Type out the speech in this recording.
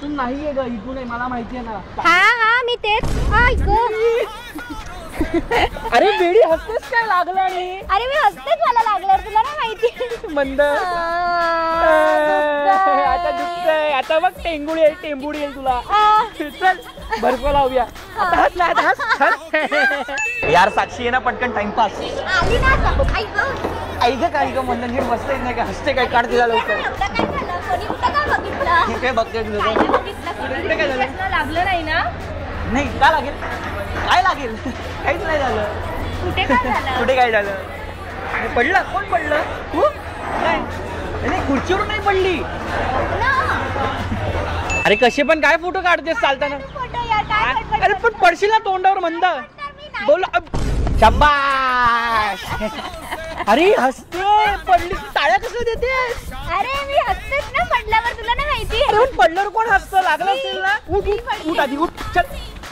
नाहीये ग, इथून आहे, मला माहितीये ना. हा मी तेच. अरे बेडी हसतेस काय, लागलं नाही. अरे मी हसतेच, मला लागलं, तुला ना माहिती. मंद आता दुखतंय, आता बघ टेंगुडी येईल तुला. चल बर्फ लावूया. आता हस ना, आता हस. यार साक्षी आहे ना, पटकन टाइमपास. आली ना आई ग काय ग मंद, नीट बसते नाही का, हसते काय, काढ तिला लवकर. ठीक आहे बघते. काय झालं, लागलं नाही ना. नाही का लागेल, काय लागेल, काहीच नाही झालं. कुठे काय झालं, पडलं, कोण पडलं, तू नाही, खुर्चीवरून नाही पडली. अरे कसे पण काय फोटो काढतेस चालताना. अरे पण पडशील ना तोंडावर मंद. बोल शाबाश. अरे हसते, पडली टाळ्या कसं देतेस. अरे मी हसतेच ना, पडल्यावर तुला नाही माहिती. अरे पण पडल्यावर कोण हसतं, लागलं असेल ना. उठ आधी, उठ, चल.